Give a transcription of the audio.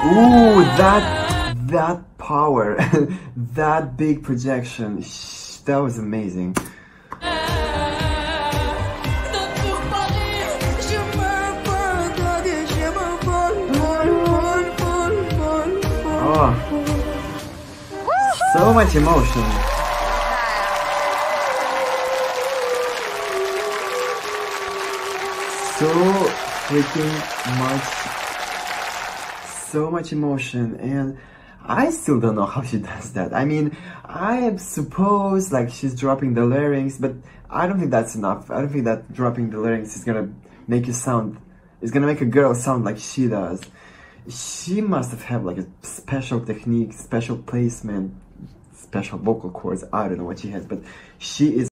Ooh, that power, that big projection, that was amazing. Oh, so much emotion. So freaking much, so much emotion, and I still don't know how she does that. I mean, I suppose like she's dropping the larynx, but I don't think that's enough. I don't think that dropping the larynx is gonna make you sound, is gonna make a girl sound like she does. She must have had like a special technique, special placement, special vocal cords. I don't know what she has, but she is